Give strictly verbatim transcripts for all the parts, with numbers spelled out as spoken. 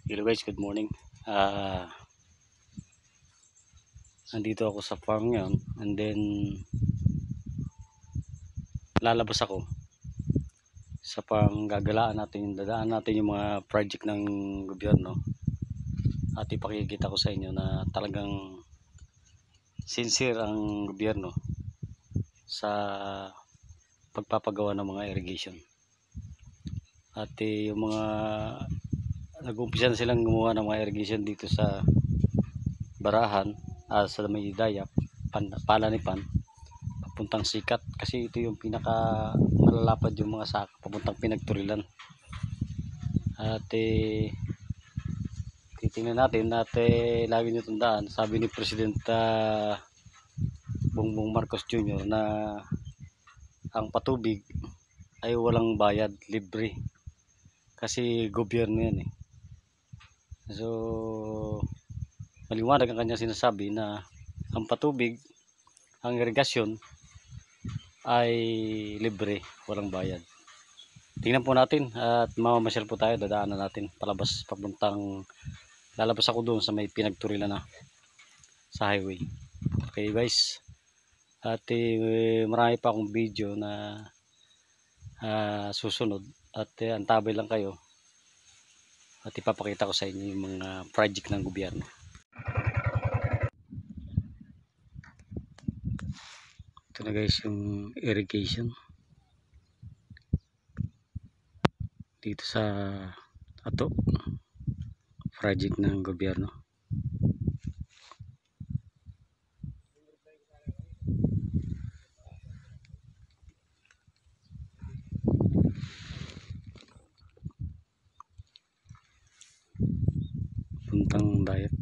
Hello guys, good morning. Ah, nandito ako sa farm ngayon and then lalabas ako sa panggagalaan natin, yung dadaan natin yung mga project ng gobyerno at ipakikita ko sa inyo na talagang sincere ang gobyerno sa pagpapagawa ng mga irrigation. At eh, yung mga nag-umpisa na silang gumawa ng mga irrigation dito sa Barahan, ah, sa may Dayak, pan, Palanipan papuntang Sikat, kasi ito yung pinaka malalapad yung mga saka papuntang Pinagturilan. At eh, titingnan natin at eh, lagi nyo tandaan, sabi ni Presidente uh, Bongbong Marcos Junior na ang patubig ay walang bayad, libre, kasi gobyerno yan eh. So maliwanag ang kanyang sinasabi na ang patubig, ang irigasyon ay libre, walang bayad. Tingnan po natin at mamamasyal po tayo, dadaanan natin palabas papuntang, lalabas ako doon sa may Pinagturilan na sa highway. Okay guys, at eh, marami pa akong video na uh, susunod at eh, antabay lang kayo at ipapakita ko sa inyo yung mga project ng gobyerno. Ito na guys yung irrigation dito sa ato project ng gobyerno. Puntang Dayak.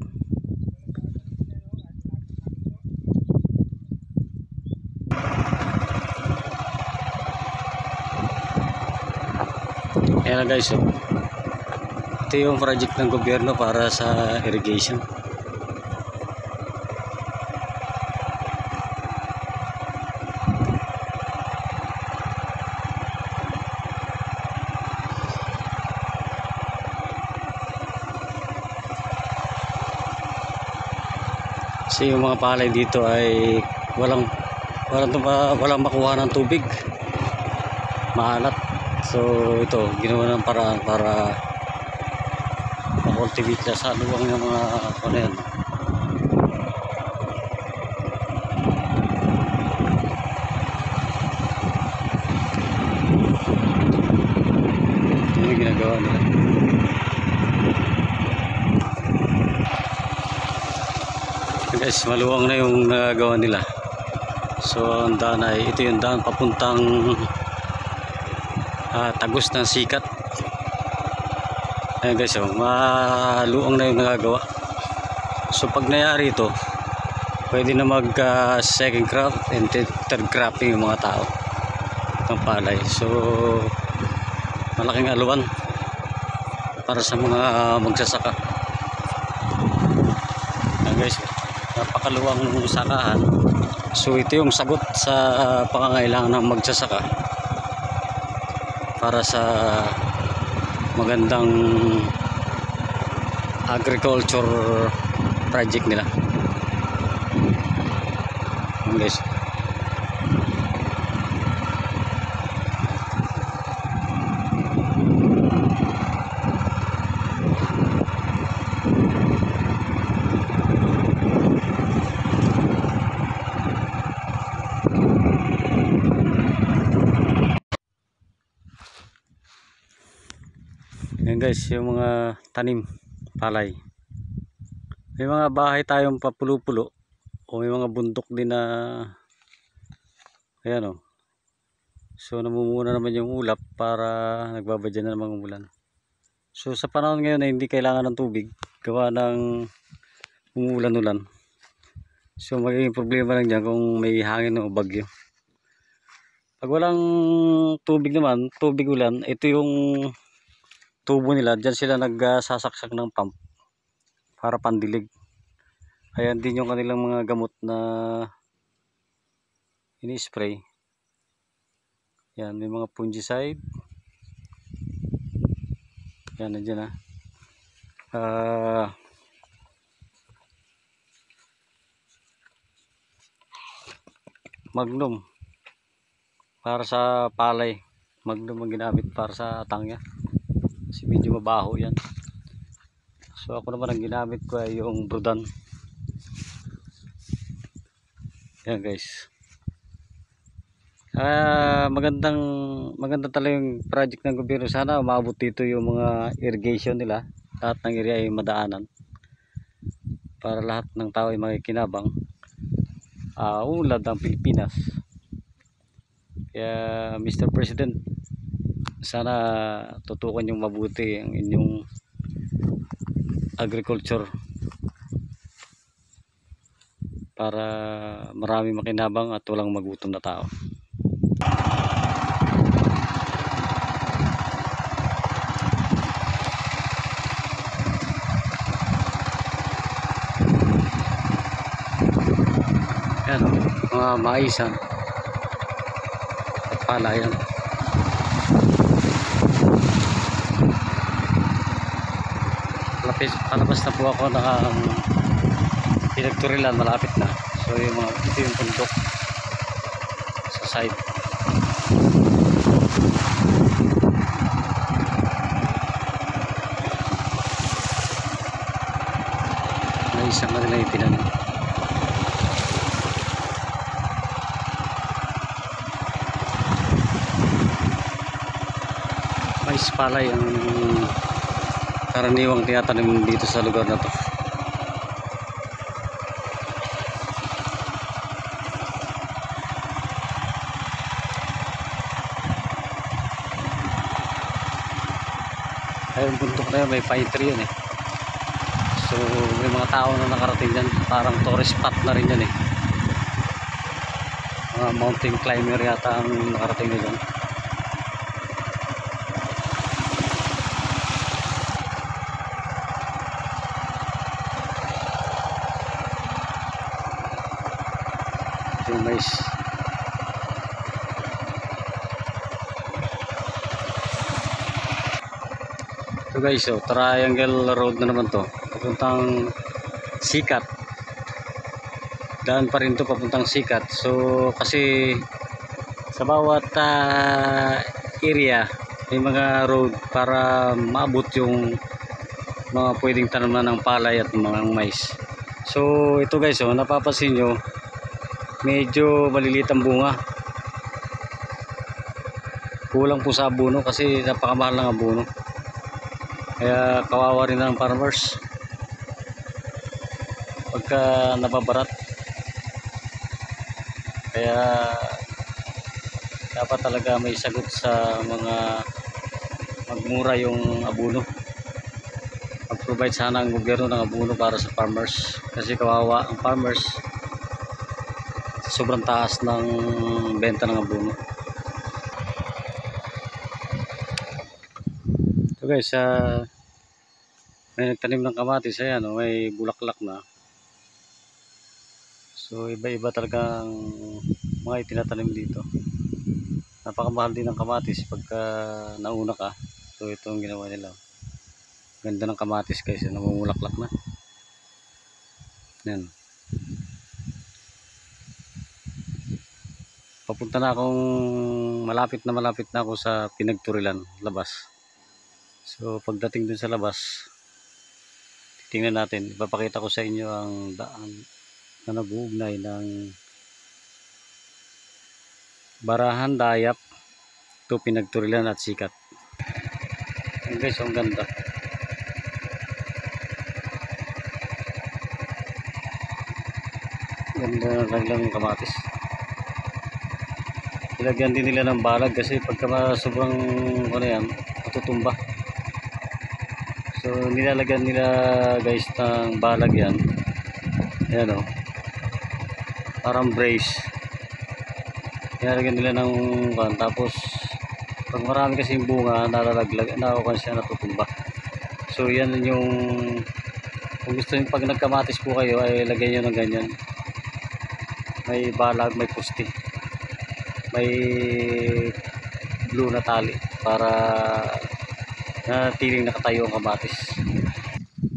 Ayan na guys, oh. Ito yung project ng gobyerno para sa irrigation. Kasi yung mga palay dito ay walang walang, walang makuha ng tubig, maalat. So ito ginawa ng paraan para makultivate na sa luwang ng mga ano yan. Ito yung ginagawa nila. Guys, maluwang na yung nagagawa nila. So ang daan ay ito, yung daan papuntang uh, tagos ng Sikat. Ayan guys, oh, maluwang na yung nagagawa. So pag nangyari ito, pwede na mag uh, second crop and third cropping yung mga tao ng palay. So malaking aluwan para sa mga uh, magsasaka. Ayan guys, napakaluwang ng sakahan. So ito yung sagot sa uh, pangangailangan ng magsasaka para sa magandang agriculture project nila. Ayan guys. Ayan guys, yung mga tanim palay. May mga bahay tayong papulo-pulo o may mga bundok din na ayan o. So namumuna naman yung ulap para nagbabadya na naman ng ulan. So sa panahon ngayon na hindi kailangan ng tubig, gawa ng umuulan-ulan. So magiging problema lang dyan kung may hangin o bagyo. Pag walang tubig naman, tubig ulan, ito yung tubo nila, dyan sila nagsasaksak ng pump para pandilig. Ayan din yung kanilang mga gamot na ini-spray. Yan, may mga fungicide. Yan, nandiyan ha. uh, Magnum para sa palay. Magnum ang ginamit para sa tangya kasi medyo mabaho yan. So ako naman ang ginamit ko ay yung brudan. Yan guys. Ah, magandang maganda talaga yung project ng gobyerno. Sana umabot dito yung mga irrigation nila. Lahat ng area ay madaanan para lahat ng tao ay makikinabang. Ah, uh, ulad ang Pilipinas. Kaya Mister President, sana tutukan yung mabuti ang inyong agriculture para marami makinabang at walang magutom na tao. Yan, mga maisan at pala yan. Lapis, palabas na po ako na um, pinagturilan, malapit na. So yung mga, ito yung bundok sa side. May isang na nila yung tinanim. Mais palay ang karaniwang tinatanim dito sa lugar na to. Ayun, bundok na yun, may pine tree yun eh. So may mga tao na nakarating dyan, parang tourist spot na rin yan eh. Mga mountain climber yata ang nakarating na dyan. Yung mais. So guys, so triangle road na naman to papuntang Sikat. Daan pa rin to papuntang Sikat. So kasi sa bawat uh, area may mga road para maabot yung mga pwedeng tanaman ng palay at mga mais. So ito guys, so napapansin nyo medyo maliliit ang bunga. Kulang po sa abono kasi napakamahal ng abono. Kaya kawawa rin ng farmers pagka nababarat. Kaya dapat talaga may sagot sa mga magmura yung abono. Mag-provide sana ang gobyerno ng abono para sa farmers kasi kawawa ang farmers. Sobrang taas ng benta ng abono. So guys, uh, may nagtanim ng kamatis. Ayan, oh, may bulaklak na. So iba-iba talagang mga itinatanim dito. Napakamahal din ng kamatis pagka nauna ka. So ito ang ginawa nila. Ganda ng kamatis guys, namumulaklak na. Ayan. Papunta na akong malapit na malapit na ako sa pinagturilan, labas. So pagdating dun sa labas, tingnan natin, ipapakita ko sa inyo ang daan na nag-uugnay ng Barahan Dayap to Pinagturilan at Sikat. Ayan guys, ang ganda. Ganda lang lang kamatis. Ilagyan din nila ng balag kasi pagka sobrang ano yan, matutumba. So nilalagyan nila guys ng balag yan. Ayan o, parang brace. Nilalagyan nila ng kan, tapos pag marami kasing bunga nalalaglag, nakukuha siya, natutumba. So yan yung, kung gusto nyo pag nagkamatis po kayo ay lagyan nyo ng ganyan. May balag, may pusti, may blue na tali para natiling nakatayo ang kamatis.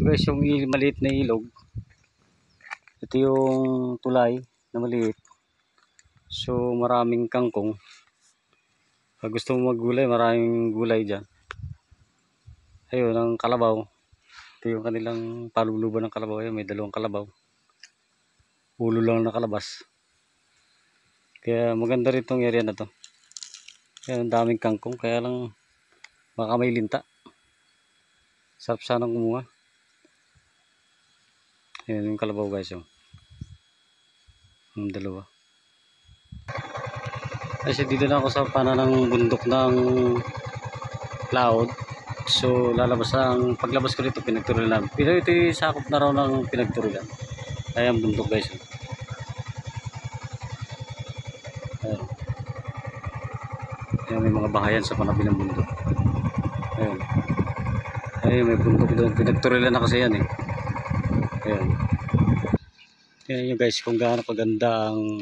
guys yung il- maliit na ilog. Ito yung tulay na maliit. So maraming kangkong. Pag gusto mo maggulay, maraming gulay dyan. Ayun, ang kalabaw. Ito yung kanilang paluluban ng kalabaw. Ayun, may dalawang kalabaw. Ulo lang nakalabas. Kaya maganda rin itong area na to. Kaya ang daming kangkong. Kaya lang baka may linta. Sarap sanang kumuha. Ayun yung kalabaw guys. Yung, yung dalawa. Kasi dito na ako sa pananang bundok ng cloud. So lalabas ang paglabas ko dito pinagturilan. Pero ito yung sakop na raw ng pinagturilan. Ay ang bundok guys. Ayun. Ayun, may mga bahayan sa panabi ng bundok. Ayun. Ayun, may bundok doon. Pinagturilan na kasi yan eh. Ayun. Tingnan nyo guys kung gaano kaganda ang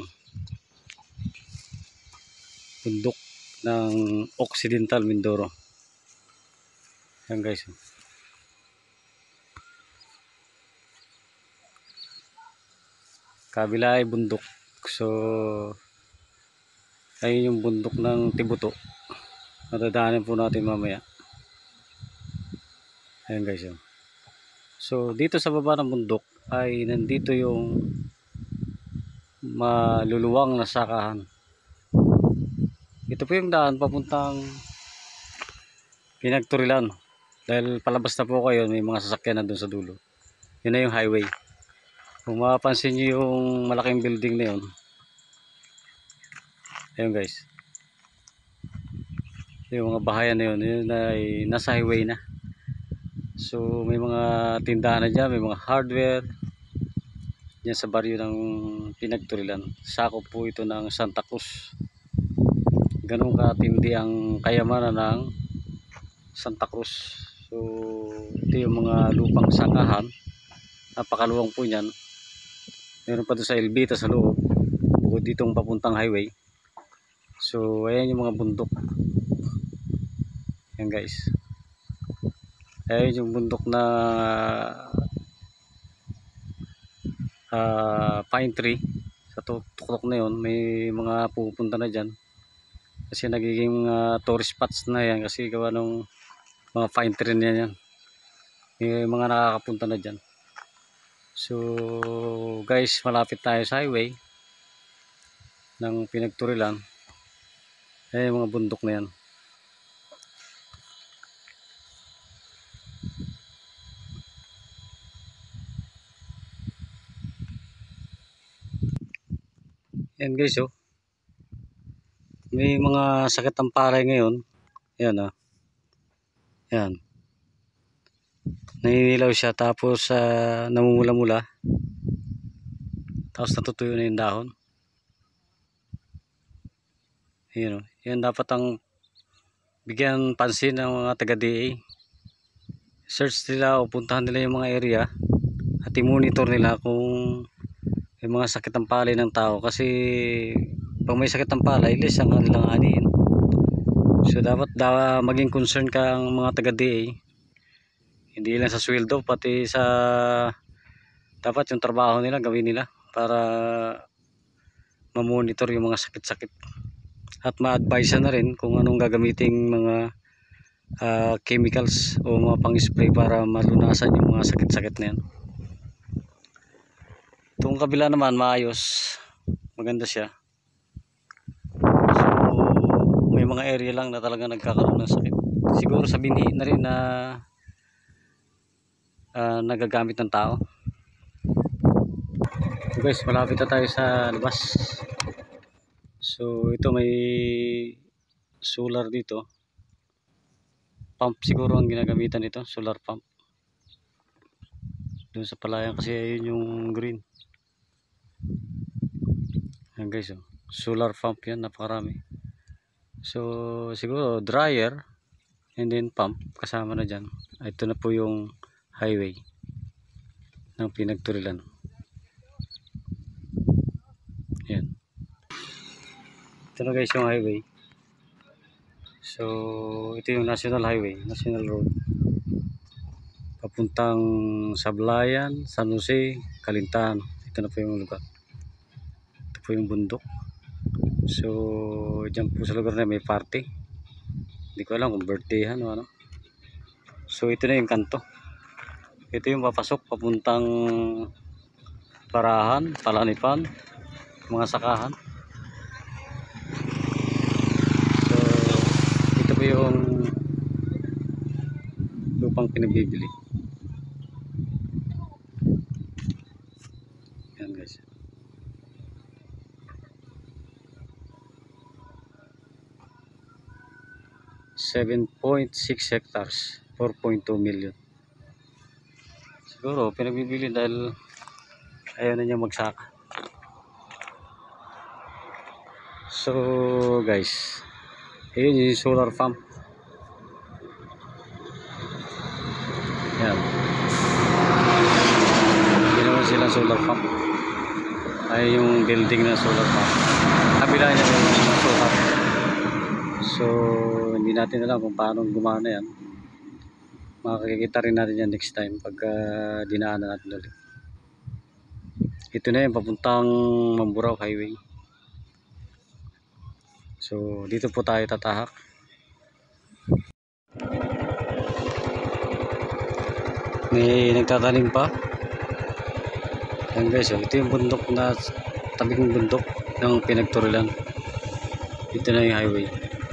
bundok ng Occidental Mindoro. Ayan guys. Kabila ay bundok. So ayun yung bundok ng Tibuto. Matadaanin po natin mamaya. Ayan guys. Yun. So dito sa baba ng bundok ay nandito yung maluluwang na sakahan. Ito po yung daan papuntang Pinagturilan. Dahil palabas na po kayo, may mga sasakyan na doon sa dulo. Yun na yung highway. Kung mapapansin nyo yung malaking building na yun. Ayun guys. Yung mga bahayan na yun, yun ay nasa highway na. So may mga tindahan na dyan, may mga hardware. Yan sa baryo ng Pinagturilan. Sakop po ito ng Santa Cruz. Ganun katindi ang kayamanan ng Santa Cruz. So ito yung mga lupang sakahan. Napakaluwang po niyan. Meron pa doon sa Elvita sa loob. Bukod ditong papuntang highway. So ayan yung mga bundok. Ayan guys. Ayan yung bundok na uh, pine tree. Sa tuktok na yun. May mga pupunta na dyan. Kasi nagiging uh, tourist spots na yan. Kasi gawa ng mga pine tree na yan. May mga nakakapunta na dyan. So guys, malapit tayo sa highway ng Pinagturilan. Ayan yung mga bundok na yan. Ayan guys oh. May mga sakit ang palay ngayon. Ayan ah. Ayan. Naninilaw siya tapos uh, namumula-mula. Tapos natutuyo na yung dahon. Ayan oh. Yan dapat ang bigyan pansin ng mga taga-D A. Search nila o puntahan nila yung mga area at i-monitor nila kung may mga sakit ang palay ng tao. Kasi pag may sakit ang palay, less ang kanilang anihin. So dapat daw maging concern ka ang mga taga-D A. Hindi lang sa sweldo, pati sa dapat yung trabaho nila gawin nila para ma-monitor yung mga sakit-sakit. At ma-advise na rin kung anong gagamiting mga uh, chemicals o mga pang-spray para malunasan yung mga sakit-sakit na yan. Itong kabila naman maayos. Maganda siya. So may mga area lang na talaga nagkakaroon ng sakit. Siguro sa binhi na rin na uh, nagagamit ng tao. So guys, malapit na tayo sa labas. So ito may solar dito. Pump siguro ang ginagamitan nito, solar pump. Doon sa palayan kasi ayun yung green. Ayan guys, oh. Solar pump yan, napakarami. So siguro dryer and then pump kasama na dyan. Ito na po yung highway ng Pinagturilan. Ayan. Ito na guys yung highway. So ito yung national highway, national road papuntang Sablayan, San Jose, Kalintaan. Ito na po yung lugar. Ito po yung bundok. So dyan po sa lugar na may party. Hindi ko alam kung birthdayhan o ano. So ito na yung kanto. Ito yung papasok papuntang Parahan, Palanipan, mga sakahan. So ito po yung lupang pinabibili. Yan guys. seven point six hectares, four point two million. Siguro pinagbibili dahil ayaw na niya magsaka. So guys, ayun yung solar farm. Yan. Ginawa silang solar farm. Ay yung building na solar farm. Kabila niya yung solar. So hindi natin alam kung paano gumana yan. Makikita rin natin yan next time pag uh, dinaanan natin ulit. Ito na yung papuntang Mamburao Highway. So dito po tayo tatahak. May nagtatanim pa. Ayan guys, oh, ito yung bundok na tabing bundok ng pinagturilan. Ito na yung highway.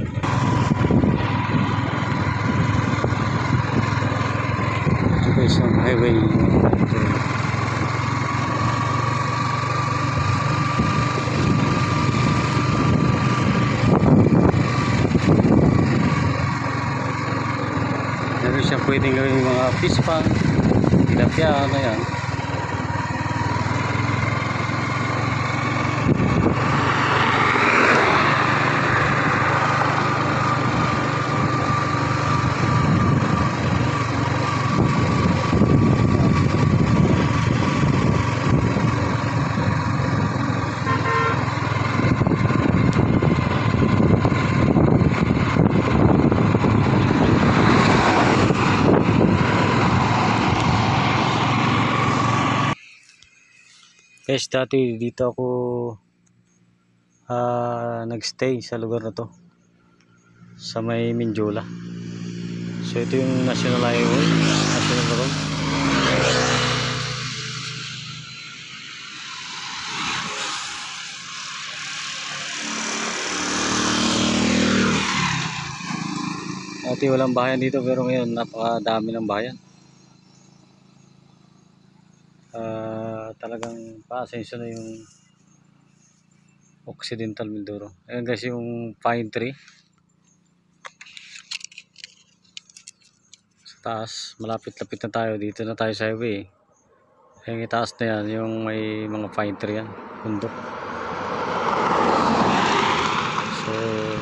Ito guys yung highway. Meron siya pwedeng gawin mga fish pan, tilapia na yan. Guys, dati dito ako uh, nagstay sa lugar na to, sa may Mindiola. So ito yung National Highway, National Road. Dati walang bayan dito pero ngayon napakadami ng bayan. Uh, talagang pa-ascenso na yung Occidental Mindoro. Ayan guys yung pine tree sa taas. Malapit-lapit na tayo, dito na tayo sa highway. Ayan yung taas na yan, yung may mga pine tree yan, bundok. So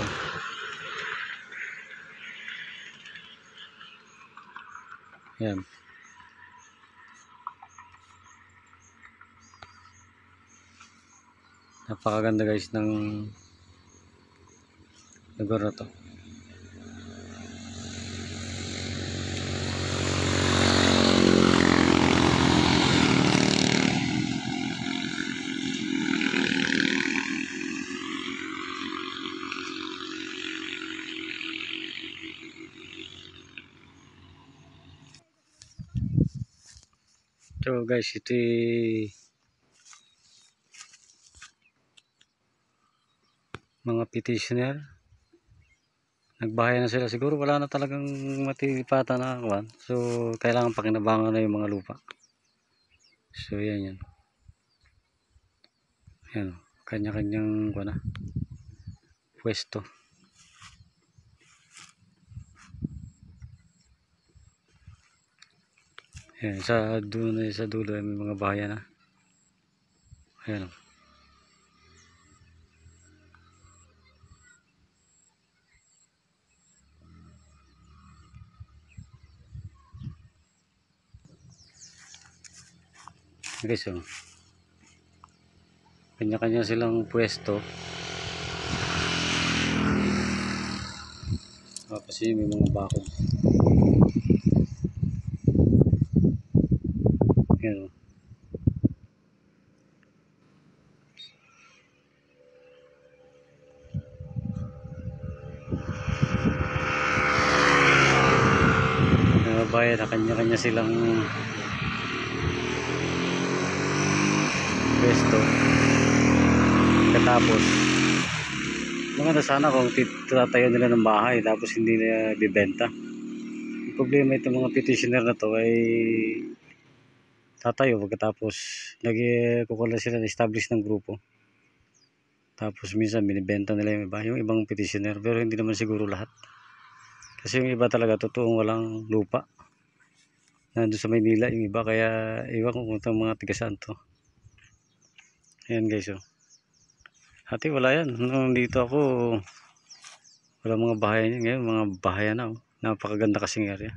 yan. Napakaganda guys ng lugar na to. So guys, ito mga petitioner. Nagbahay na sila, siguro wala na talagang matipatan na kawan. So kailangan pakinabangan na yung mga lupa. So yan yan. Yan, kanya-kanyang kuwan na pwesto. Yan, sa dulo, sa dulo may mga bahayan na. Ayan. Okay, so kanya-kanya silang pwesto. Ah, kasi may mga bakod. Yan. Mga bayan na kanya-kanya silang pwesto. Katapos maganda sana kung tatayo nila ng bahay tapos hindi na bibenta. Ang problema itong mga petitioner na to ay tatayo pagkatapos nag-kukula sila na establish ng grupo. Tapos minsan binibenta nila yung iba, yung ibang petitioner, pero hindi naman siguro lahat. Kasi yung iba talaga totoong walang lupa. Nandun sa Maynila yung iba, kaya iwan ko kung itong mga tigasaan to. Ayan guys, oh. Hati wala yan. Nung dito ako, wala mga bahayan yan. Ngayon mga bahayan na, oh. Napakaganda kasing area.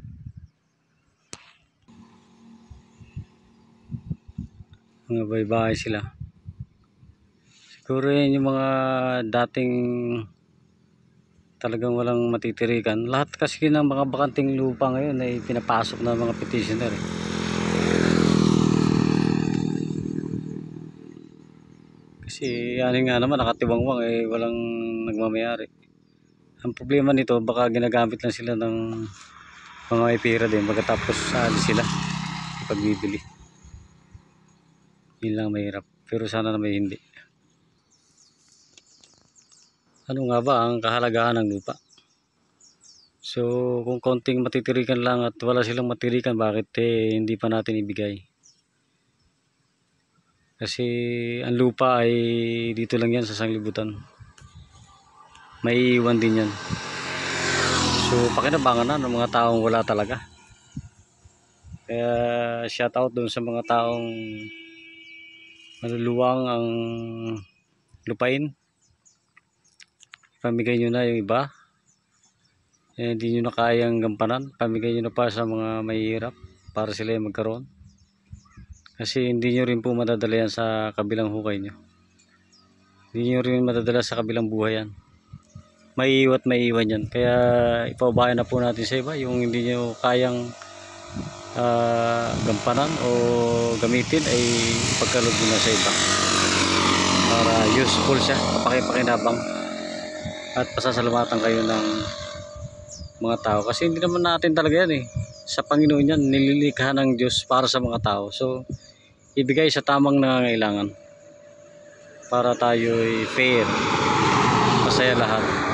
Mga bahay-bahay sila. Siguro yan yung mga dating talagang walang matitirikan. Lahat kasi ng mga bakanting lupa ngayon ay pinapasok ng mga petitioner, eh. Kasi yan nga naman nakatiwangwang, eh walang nagmamayari. Ang problema nito baka ginagamit lang sila ng mga may pera din pagkatapos saalis sila ipagbibili. Yun lang mahirap, pero sana na may hindi. Ano nga ba ang kahalagahan ng lupa? So kung konting matitirikan lang at wala silang matirikan, bakit eh, hindi pa natin ibigay? Kasi ang lupa ay dito lang yan sa sanglibutan. May iwan din yan. So pakinabangan na ng mga taong wala talaga. Kaya shout out doon sa mga taong maluluwang ang lupain. Pamigay nyo na yung iba. Eh, hindi nyo na kayang gampanan. Pamigay nyo na pa sa mga mahihirap para sila yung magkaroon. Kasi hindi nyo rin po madadala yan sa kabilang hukay nyo. Hindi nyo rin madadala sa kabilang buhay yan. May iwat may iwan yan. Kaya ipaubayan na po natin sa iba yung hindi nyo kayang uh, gampanan o gamitin ay ipagkaloob nyo na sa iba. Para useful siya, kapakipakinabang. At pasasalamatan kayo ng mga tao. Kasi hindi naman natin talaga yan, eh. Sa Panginoon yan, nililikha ng Diyos para sa mga tao. So ibigay sa tamang nangangailangan para tayo ay fair, masaya lahat.